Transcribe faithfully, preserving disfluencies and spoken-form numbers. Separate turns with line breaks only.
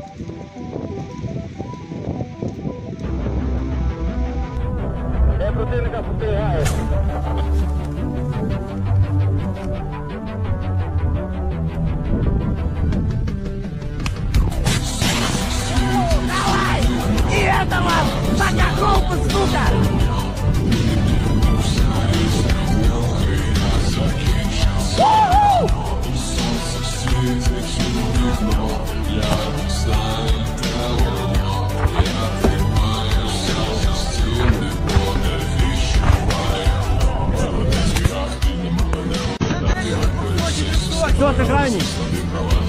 Де противника спостерігає?
Давай! И этого! Пока колпа, сука!
Кто ты крайний?